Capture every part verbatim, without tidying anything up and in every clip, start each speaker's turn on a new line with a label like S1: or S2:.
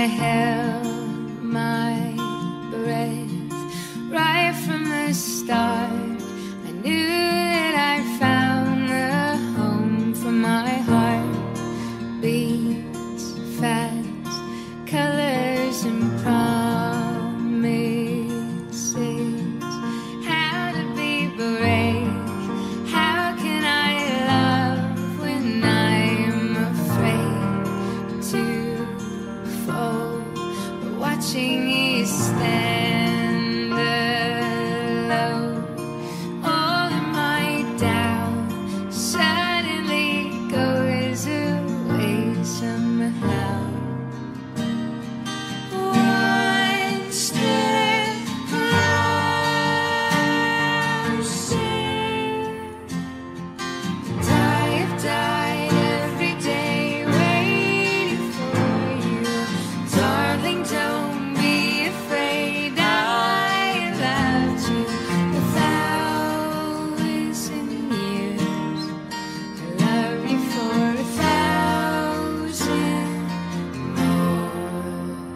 S1: I held my breath right from the start. I knew that I found the home for my heart. Beats fast, colors and promises. How to be brave? How can I love when I'm afraid to fall? But watching you stand alone, all of my doubt suddenly goes away somehow. One step closer. And I have died every day waiting for you. Darling, don't be afraid, I loved you a thousand years. I love you for a thousand more.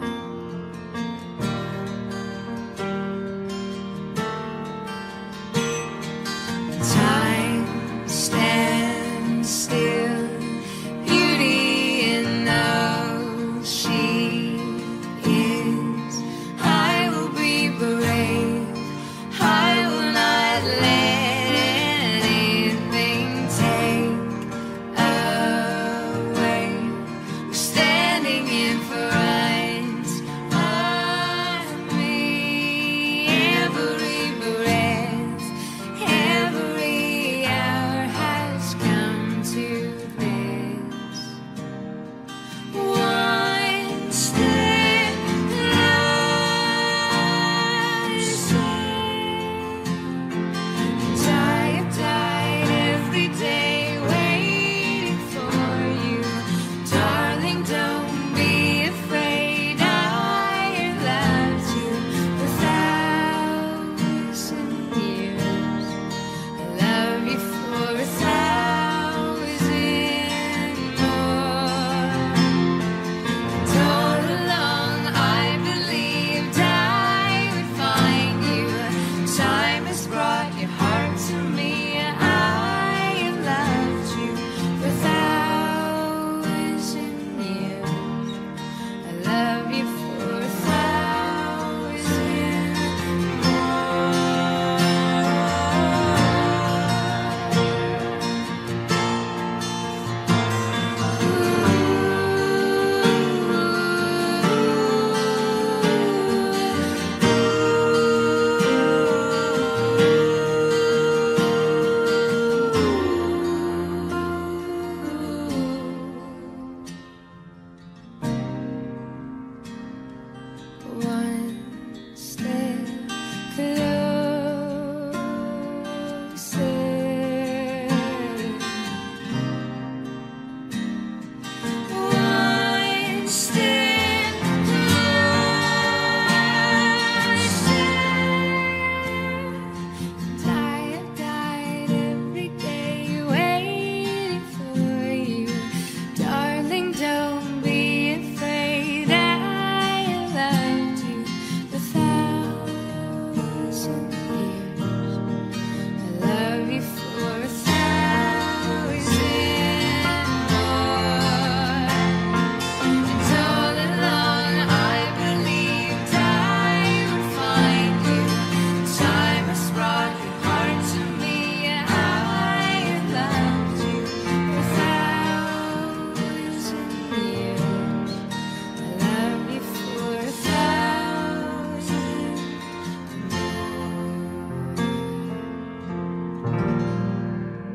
S1: Time stands still, beauty in all she is. I will be brave, I will not let anything take away. We're standing in front of me. Every breath, every hour has come to this. One step